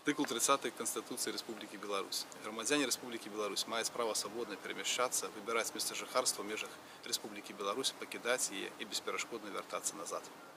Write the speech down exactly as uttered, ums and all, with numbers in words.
Артыкул тридцаты Конституции Республики Беларусь. Громадяне Республики Беларусь маюць права свабодна перамяшчацца, выбіраць месцажыхарства ў межах Республики Беларусь, пакідаць яе і бесперашкодна вяртацца назад.